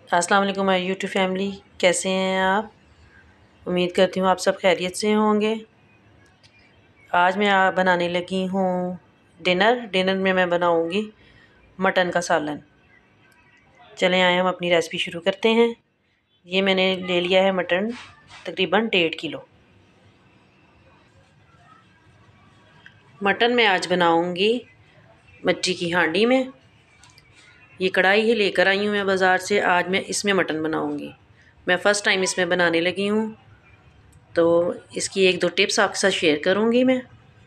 अस्सलाम वालेकुम my YouTube family, कैसे हैं आप। उम्मीद करती हूँ आप सब खैरियत से होंगे। आज मैं बनाने लगी हूँ डिनर में मैं बनाऊँगी मटन का सालन। चलें आए हम अपनी रेसिपी शुरू करते हैं। ये मैंने ले लिया है मटन तकरीबन 1.5 किलो। मटन मैं आज बनाऊँगी मिट्टी की हांडी में। ये कढ़ाई ही लेकर आई हूँ मैं बाज़ार से। आज मैं इसमें मटन बनाऊँगी। मैं फ़र्स्ट टाइम इसमें बनाने लगी हूँ, तो इसकी 1-2 टिप्स आपके साथ शेयर करूँगी मैं।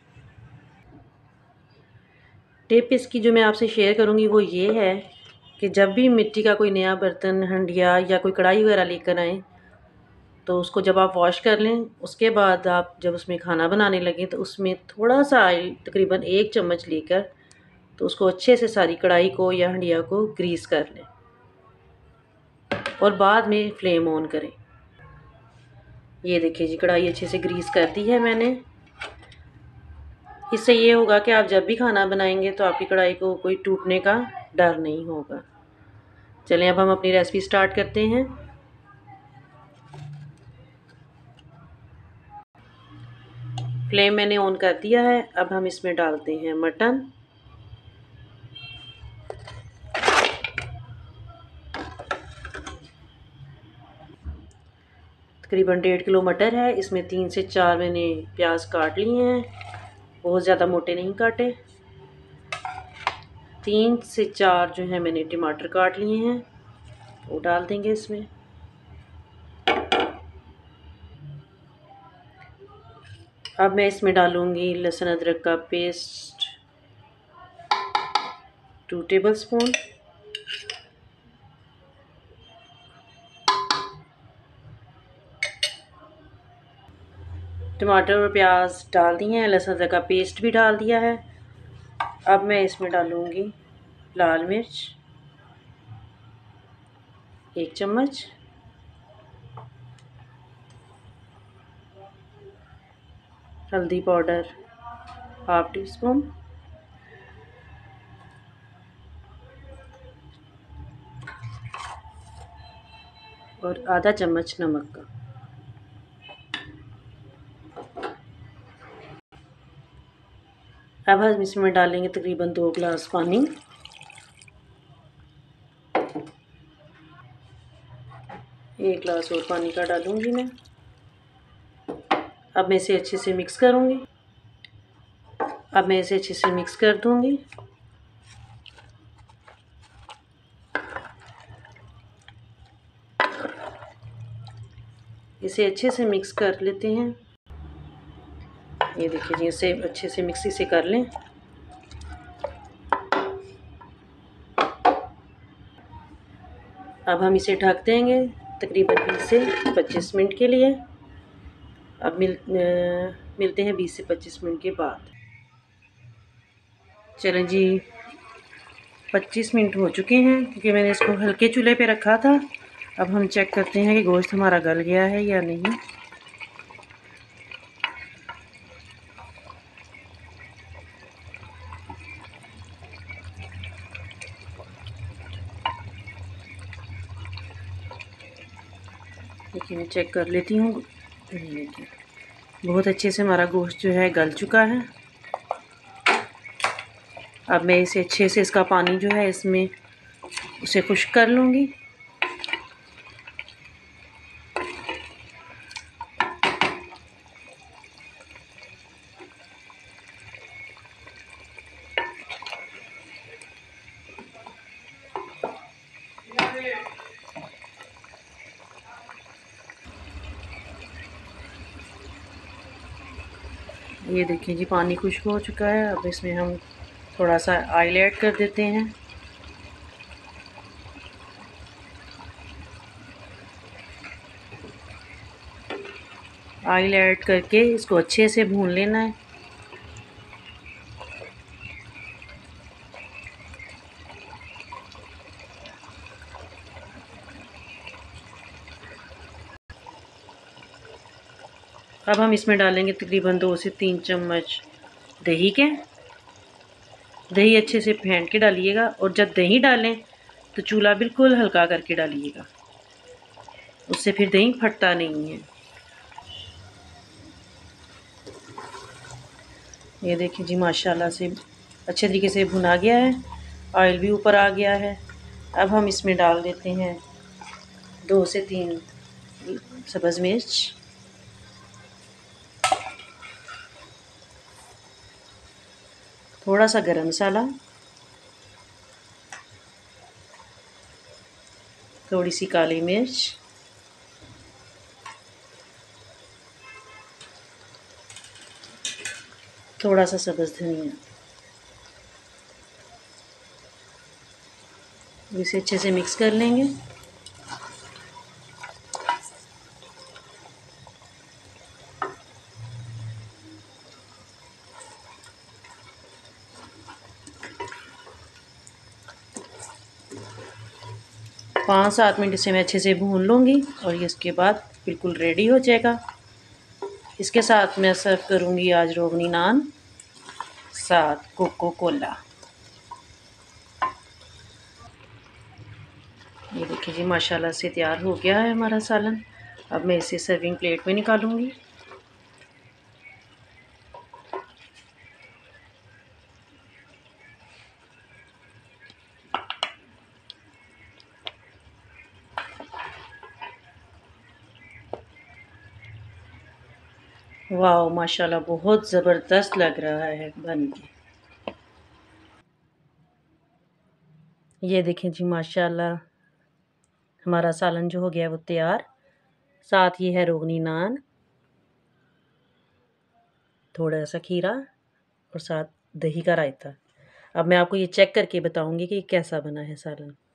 टिप इसकी जो मैं आपसे शेयर करूँगी वो ये है कि जब भी मिट्टी का कोई नया बर्तन, हंडिया या कोई कढ़ाई वगैरह लेकर आएँ, तो उसको जब आप वॉश कर लें, उसके बाद आप जब उसमें खाना बनाने लगें तो उसमें थोड़ा-सा ऑयल तकरीबन 1 चम्मच लेकर तो उसको अच्छे से सारी कढ़ाई को या हंडिया को ग्रीस कर लें और बाद में फ्लेम ऑन करें। ये देखिए जी, कढ़ाई अच्छे से ग्रीस कर दी है मैंने। इससे ये होगा कि आप जब भी खाना बनाएंगे तो आपकी कढ़ाई को कोई टूटने का डर नहीं होगा। चलें अब हम अपनी रेसिपी स्टार्ट करते हैं। फ्लेम मैंने ऑन कर दिया है। अब हम इसमें डालते हैं मटन। तकरीबन 1.5 किलो मटर है। इसमें 3 से 4 मैंने प्याज काट लिए हैं, बहुत ज़्यादा मोटे नहीं काटे। 3 से 4 जो है मैंने टमाटर काट लिए हैं, वो डाल देंगे इसमें। अब मैं इसमें डालूँगी लहसुन अदरक का पेस्ट 2 टेबलस्पून। टमाटर और प्याज डाल दिए हैं, लहसुन अदरक का पेस्ट भी डाल दिया है। अब मैं इसमें डालूँगी लाल मिर्च 1 चम्मच, हल्दी पाउडर 1/2 टीस्पून, और आधा चम्मच नमक का। अब हम इसमें डालेंगे तकरीबन 2 गिलास पानी। एक गिलास और पानी का डालूंगी मैं। अब मैं इसे अच्छे से मिक्स करूंगी। अब मैं इसे अच्छे से मिक्स कर दूंगी। इसे अच्छे से मिक्स कर लेते हैं। ये देखिए जी, इसे अच्छे से मिक्सी से कर लें। अब हम इसे ढक देंगे तकरीबन 20 से 25 मिनट के लिए। अब मिलते हैं 20 से 25 मिनट के बाद। चलें जी, 25 मिनट हो चुके हैं क्योंकि मैंने इसको हल्के चूल्हे पे रखा था। अब हम चेक करते हैं कि गोश्त हमारा गल गया है या नहीं। देखिए मैं चेक कर लेती हूँ। देखिए बहुत अच्छे से हमारा गोश्त जो है गल चुका है। अब मैं इसे अच्छे से, इसका पानी जो है इसमें उसे खुश्क कर लूँगी। ये देखिए जी, पानी खुश्क हो चुका है। अब इसमें हम थोड़ा सा ऑयल ऐड कर देते हैं। ऑयल ऐड करके इसको अच्छे से भून लेना है। अब हम इसमें डालेंगे तकरीबन 2 से 3 चम्मच दही के। दही अच्छे से फेंट के डालिएगा, और जब दही डालें तो चूल्हा बिल्कुल हल्का करके डालिएगा, उससे फिर दही फटता नहीं है। ये देखिए जी, माशाल्लाह से अच्छे तरीके से भुना गया है, ऑयल भी ऊपर आ गया है। अब हम इसमें डाल देते हैं 2 से 3 सब्ज़ मिर्च, थोड़ा सा गरम मसाला, थोड़ी सी काली मिर्च, थोड़ा सा सब्ज़ धनिया। इसे अच्छे से मिक्स कर लेंगे। पाँच 7 मिनट इसे मैं अच्छे से भून लूँगी और ये इसके बाद बिल्कुल रेडी हो जाएगा। इसके साथ मैं सर्व करूँगी आज रोगनी नान, साथ कोको कोला। ये देखिए जी, माशाल्लाह से तैयार हो गया है हमारा सालन। अब मैं इसे सर्विंग प्लेट में निकालूँगी। वाह माशाल्लाह, बहुत ज़बरदस्त लग रहा है बन के। ये देखें जी, माशाल्लाह हमारा सालन जो हो गया है वो तैयार। साथ ये है रोगनी नान, थोड़ा सा खीरा और साथ दही का रायता। अब मैं आपको ये चेक करके बताऊंगी कि कैसा बना है सालन।